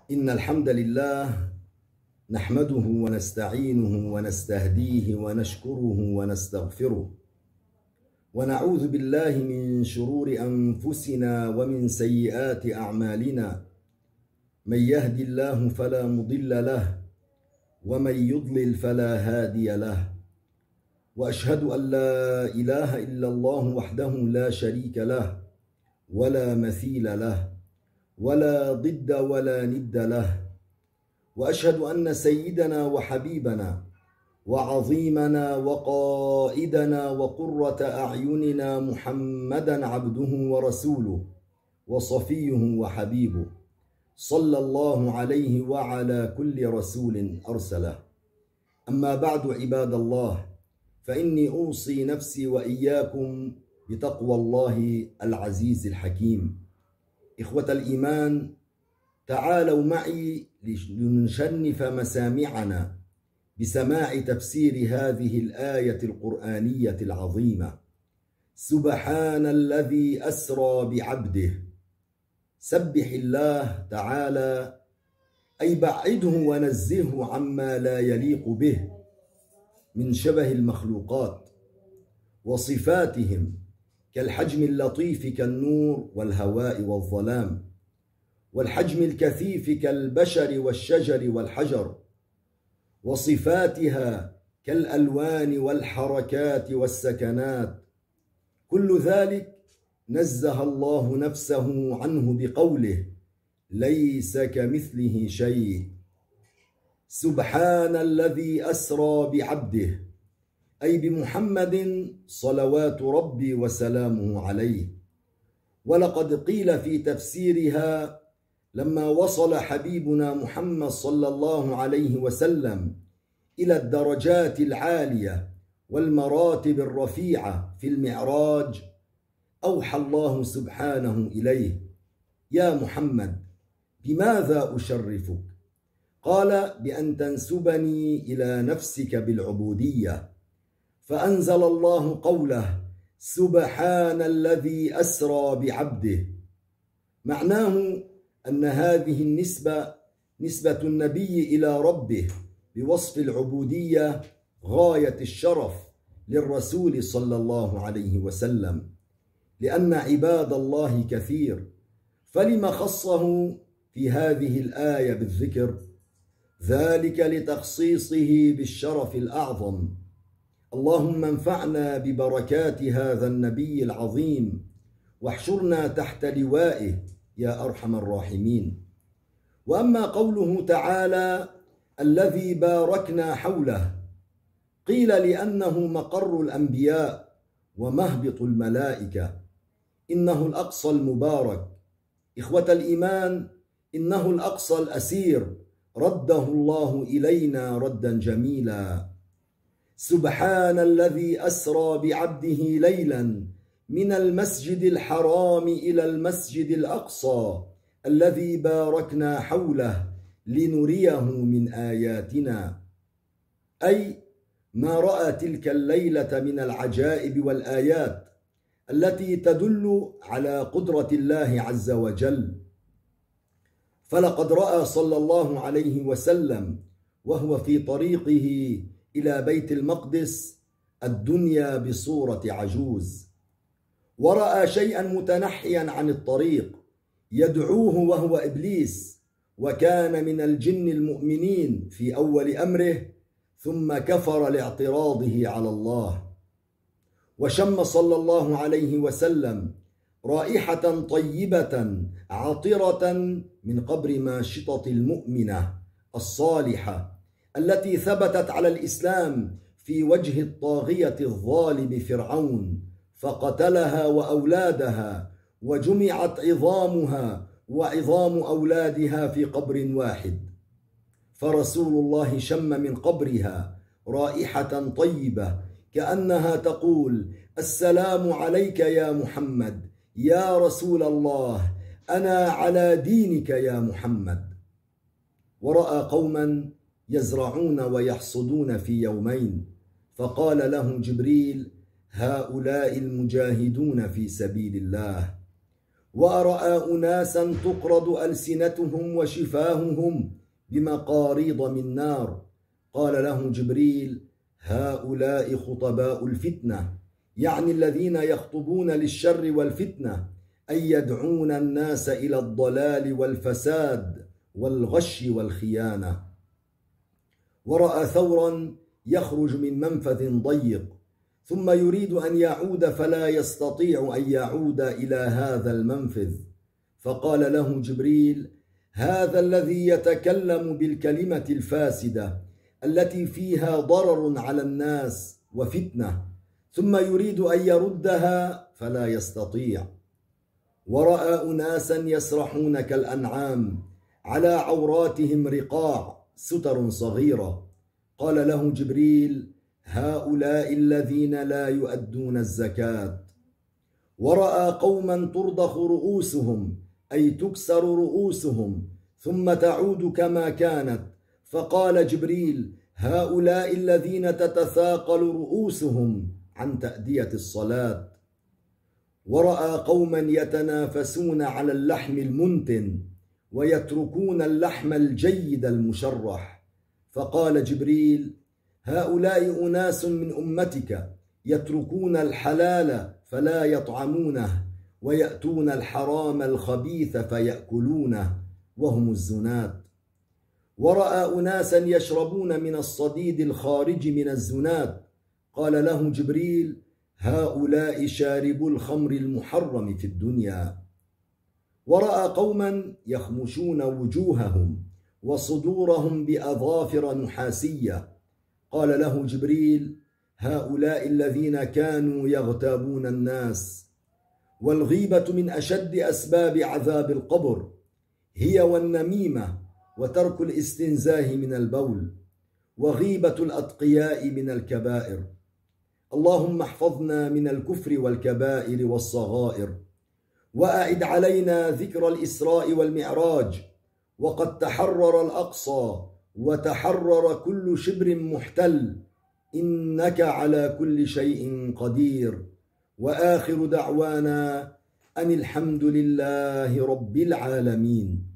إن الحمد لله نحمده ونستعينه ونستهديه ونشكره ونستغفره، ونعوذ بالله من شرور أنفسنا ومن سيئات أعمالنا. من يهد الله فلا مضل له، ومن يضلل فلا هادي له. وأشهد أن لا إله إلا الله وحده لا شريك له، ولا مثيل له، ولا ضد ولا ند له. وأشهد أن سيدنا وحبيبنا وعظيمنا وقائدنا وقرة أعيننا محمدا عبده ورسوله وصفيه وحبيبه، صلى الله عليه وعلى كل رسول أرسله. أما بعد، عباد الله، فإني أوصي نفسي وإياكم بتقوى الله العزيز الحكيم. إخوة الإيمان، تعالوا معي لنشنف مسامعنا بسماع تفسير هذه الآية القرآنية العظيمة: سبحان الذي أسرى بعبده. سبح الله تعالى، أي بعده ونزهه عما لا يليق به من شبه المخلوقات وصفاتهم كالحجم اللطيف كالنور والهواء والظلام، والحجم الكثيف كالبشر والشجر والحجر، وصفاتها كالألوان والحركات والسكنات. كل ذلك نزه الله نفسه عنه بقوله: ليس كمثله شيء. سبحان الذي أسرى بعبده، أي بمحمد صلوات ربي وسلامه عليه. ولقد قيل في تفسيرها: لما وصل حبيبنا محمد صلى الله عليه وسلم إلى الدرجات العالية والمراتب الرفيعة في المعراج، أوحى الله سبحانه إليه: يا محمد، بماذا أشرفك؟ قال: بأن تنسبني إلى نفسك بالعبودية. فأنزل الله قوله: سبحان الذي أسرى بعبده. معناه أن هذه النسبة نسبة النبي إلى ربه بوصف العبودية غاية الشرف للرسول صلى الله عليه وسلم، لأن عباد الله كثير، فلما خصه في هذه الآية بالذكر؟ ذلك لتخصيصه بالشرف الأعظم. اللهم انفعنا ببركات هذا النبي العظيم، واحشرنا تحت لوائه يا أرحم الراحمين. وأما قوله تعالى: الذي باركنا حوله، قيل لأنه مقر الأنبياء ومهبط الملائكة، إنه الأقصى المبارك. إخوة الإيمان، إنه الأقصى الأسير، رده الله إلينا ردا جميلا. سبحان الذي أسرى بعبده ليلا من المسجد الحرام إلى المسجد الأقصى الذي باركنا حوله لنريه من آياتنا، أي ما رأى تلك الليلة من العجائب والآيات التي تدل على قدرة الله عز وجل. فلقد رأى صلى الله عليه وسلم وهو في طريقه إلى بيت المقدس الدنيا بصورة عجوز، ورأى شيئا متنحيا عن الطريق يدعوه وهو إبليس، وكان من الجن المؤمنين في أول أمره، ثم كفر لاعتراضه على الله. وشم صلى الله عليه وسلم رائحة طيبة عطرة من قبر ماشطة المؤمنة الصالحة التي ثبتت على الإسلام في وجه الطاغية الظالم فرعون، فقتلها وأولادها، وجمعت عظامها وعظام أولادها في قبر واحد. فرسول الله شم من قبرها رائحة طيبة كأنها تقول: السلام عليك يا محمد، يا رسول الله، أنا على دينك يا محمد. ورأى قوما يزرعون ويحصدون في يومين، فقال له جبريل: هؤلاء المجاهدون في سبيل الله. ورأى أناسا تقرض ألسنتهم وشفاههم بمقاريض من نار. قال له جبريل: هؤلاء خطباء الفتنة، يعني الذين يخطبون للشر والفتنة، أي يدعون الناس إلى الضلال والفساد والغش والخيانة. ورأى ثورا يخرج من منفذ ضيق ثم يريد أن يعود فلا يستطيع أن يعود إلى هذا المنفذ، فقال له جبريل: هذا الذي يتكلم بالكلمة الفاسدة التي فيها ضرر على الناس وفتنة، ثم يريد أن يردها فلا يستطيع. ورأى أناسا يسرحون كالأنعام على عوراتهم رقاع ستر صغيرة. قال له جبريل: هؤلاء الذين لا يؤدون الزكاة. ورأى قوما ترضخ رؤوسهم، أي تكسر رؤوسهم ثم تعود كما كانت، فقال جبريل: هؤلاء الذين تتثاقل رؤوسهم عن تأدية الصلاة. ورأى قوما يتنافسون على اللحم المنتن ويتركون اللحم الجيد المشرح، فقال جبريل: هؤلاء أناس من أمتك يتركون الحلال فلا يطعمونه ويأتون الحرام الخبيث فيأكلونه وهم الزنات. ورأى أناسا يشربون من الصديد الخارج من الزنات. قال له جبريل: هؤلاء شاربو الخمر المحرم في الدنيا. ورأى قوما يخمشون وجوههم وصدورهم بأظافر نحاسية. قال له جبريل: هؤلاء الذين كانوا يغتابون الناس. والغيبة من أشد أسباب عذاب القبر، هي والنميمة وترك الاستنزاه من البول، وغيبة الأتقياء من الكبائر. اللهم احفظنا من الكفر والكبائر والصغائر، وأعد علينا ذكر الإسراء والمعراج، وقد تحرر الأقصى وتحرر كل شبر محتل، إنك على كل شيء قدير. وآخر دعوانا أن الحمد لله رب العالمين.